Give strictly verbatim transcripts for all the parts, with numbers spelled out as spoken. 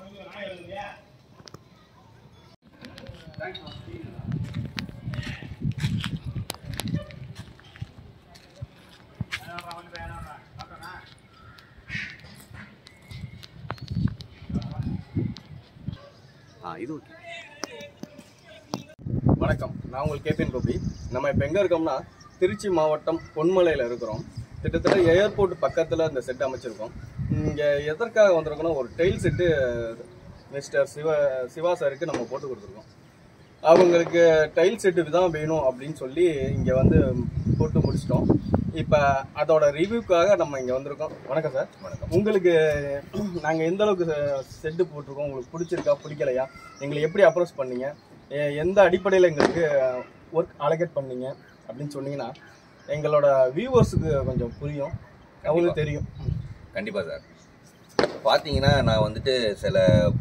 வணக்கம், நான் உங்கள் KpN Gopi. நம்ம இப்போ எங்கே இருக்கோம்னா திருச்சி மாவட்டம் பொன்மலையில் இருக்கிறோம். கிட்டத்தட்ட ஏர்போர்ட் பக்கத்தில் இந்த செட் அமைச்சிருக்கோம். இங்கே எதற்காக வந்திருக்கோம்னா ஒரு tile set mister Siva Siva சாருக்கு நம்ம போட்டு கொடுத்துருக்கோம். அவங்களுக்கு டைல் செட்டு தான் வேணும் அப்படின்னு சொல்லி இங்கே வந்து போட்டு முடிச்சிட்டோம். இப்போ அதோட ரிவ்யூக்காக நம்ம இங்கே வந்திருக்கோம். வணக்கம் சார். வணக்கம். உங்களுக்கு நாங்கள் எந்த அளவுக்கு செட்டு போட்டிருக்கோம், உங்களுக்கு பிடிச்சிருக்கா பிடிக்கலையா, எங்களை எப்படி அப்ரோச் பண்ணீங்க, எந்த அடிப்படையில் எங்களுக்கு ஒர்க் அலோகேட் பண்ணீங்க அப்படின்னு சொன்னீங்கன்னா எங்களோட வியூவர்ஸுக்கு கொஞ்சம் புரியும், அவங்களுக்கு தெரியும். கண்டிப்பாக சார். பார்த்தீங்கன்னா நான் வந்துட்டு சில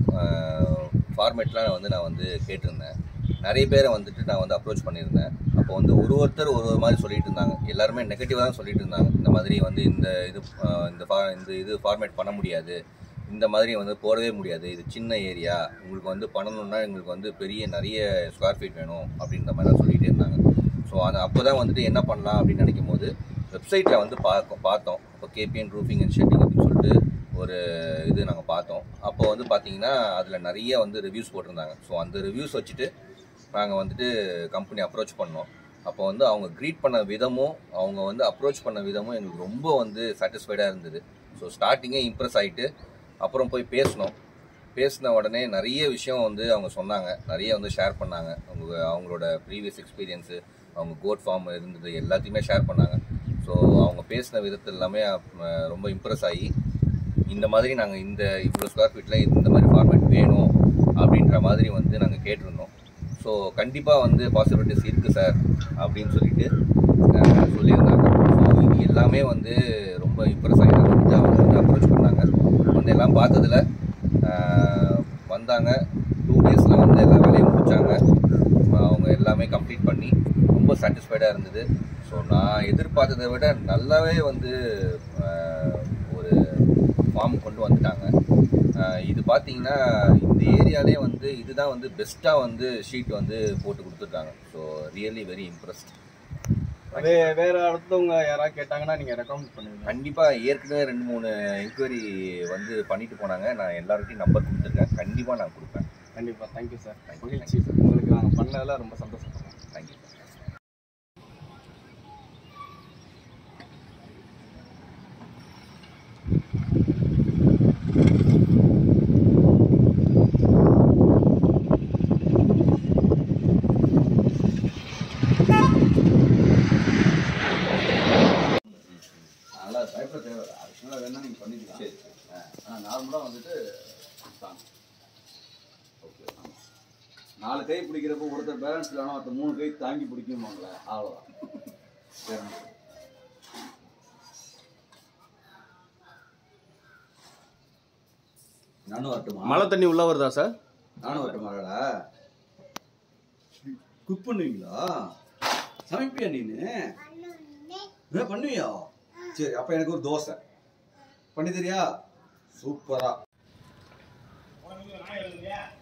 ஃபார்மேட்லாம் வந்து நான் வந்து கேட்டிருந்தேன். நிறைய பேரை வந்துட்டு நான் வந்து அப்ரோச் பண்ணியிருந்தேன். அப்போ வந்து ஒரு ஒருத்தர் ஒரு ஒரு மாதிரி சொல்லிட்டு இருந்தாங்க. எல்லாருமே நெகட்டிவாக தான் சொல்லிட்டு இருந்தாங்க. இந்த மாதிரி வந்து இந்த இது இந்த ஃபா இந்த இது ஃபார்மேட் பண்ண முடியாது, இந்த மாதிரி வந்து போடவே முடியாது, இது சின்ன ஏரியா, உங்களுக்கு வந்து பண்ணணுன்னா எங்களுக்கு வந்து பெரிய நிறைய ஸ்கொயர் ஃபீட் வேணும் அப்படின்ற மாதிரி தான் சொல்லிகிட்டே இருந்தாங்க. ஸோ அது அப்போ தான் வந்துட்டு என்ன பண்ணலாம் அப்படின்னு நினைக்கும் போது வெப்சைட்டில் வந்து பார்க்க பார்த்தோம் இப்போ KpN Roofing and Shedding அப்படின்னு சொல்லிட்டு ஒரு இது நாங்கள் பார்த்தோம். அப்போ வந்து பார்த்தீங்கன்னா அதில் நிறைய வந்து ரிவ்யூஸ் போட்டிருந்தாங்க. ஸோ அந்த ரிவ்யூஸ் வச்சுட்டு நாங்கள் வந்துட்டு கம்பெனி அப்ரோச் பண்ணோம். அப்போ வந்து அவங்க க்ரீட் பண்ண விதமும் அவங்க வந்து அப்ரோச் பண்ண விதமும் எங்களுக்கு ரொம்ப வந்து சாட்டிஸ்ஃபைடாக இருந்தது. ஸோ ஸ்டார்டிங்கே இம்ப்ரெஸ் ஆகிட்டு அப்புறம் போய் பேசினோம். பேசின உடனே நிறைய விஷயம் வந்து அவங்க சொன்னாங்க, நிறைய வந்து ஷேர் பண்ணாங்க. அவங்க அவங்களோட ப்ரீவியஸ் எக்ஸ்பீரியன்ஸு, அவங்க கோட் ஃபார்ம் இருந்தது எல்லாத்தையுமே ஷேர் பண்ணாங்க. ஸோ அவங்க பேசின விதத்தில் எல்லாமே ரொம்ப இம்ப்ரெஸ் ஆகி இந்த மாதிரி நாங்கள் இந்த இவ்வளோ ஸ்கொயர் ஃபீட்டில் இந்த மாதிரி ஃபார்மேட் வேணும் அப்படின்ற மாதிரி வந்து நாங்கள் கேட்டிருந்தோம். ஸோ கண்டிப்பாக வந்து பாசிபிலிட்டிஸ் இருக்குது சார் அப்படின்னு சொல்லிட்டு சொல்லியிருந்தாங்க. ஸோ இது எல்லாமே வந்து ரொம்ப இம்ப்ரெஸ் ஆகி நாங்கள் வந்து அவங்க வந்து அப்ரோச் பண்ணாங்க. வந்து எல்லாம் பார்த்ததில் வந்தாங்க. டூ டேஸில் வந்து எல்லா வேலையும் முடித்தாங்க. அவங்க எல்லாமே கம்ப்ளீட் பண்ணி ரொம்ப சாட்டிஸ்ஃபைடாக இருந்தது. ஸோ நான் எதிர்பார்த்ததை விட நல்லாவே வந்து ஒரு ஃபார்ம் கொண்டு வந்துட்டாங்க. இது பார்த்தீங்கன்னா இந்த ஏரியாலே வந்து இதுதான் வந்து பெஸ்ட்டாக வந்து ஷீட் வந்து போட்டு கொடுத்துருக்காங்க. So really very impressed. வே வேறு அடுத்தவங்க யாராவது கேட்டாங்கன்னா நீங்கள் ரெக்கமெண்ட் பண்ணுவீங்க? கண்டிப்பாக. ஏற்கனவே ரெண்டு மூணு என்கொயரி வந்து பண்ணிட்டு போனாங்க. நான் எல்லார்கிட்டையும் நம்பர் கொடுத்துருக்கேன். கண்டிப்பாக நான் கொடுப்பேன். கண்டிப்பாக. Thank you sir. மகிழ்ச்சி சார். உங்களுக்கு நாங்கள் பண்ணதெல்லாம் ரொம்ப சந்தோஷப்படுறோம். தேங்க்யூ. நல்லா பயப்பட தேவை. அதுக்குள்ள வேணால் நீங்கள் பண்ணிக்கலாம். சரி சரி. ஆனால் நார்மலாக வந்துட்டு ஓகே. நாலு கை பிடிக்கிறப்போ ஒருத்தர் பேலன்ஸ் இல்லைனா ஒருத்தர் மூணு கை தாங்கி பிடிக்குமாங்களே, அவ்வளோதான். சரி. நானும் வரட்டுமா? மழை தண்ணி உள்ளே வருதா சார்? நானும் வரட்டுமாடா? குக் பண்ணுவீங்களா? சமைப்பியா நீனு? பண்ணுவியா? சரி, அப்போ எனக்கு ஒரு தோசை பண்ணி தெரியா? சூப்பரா.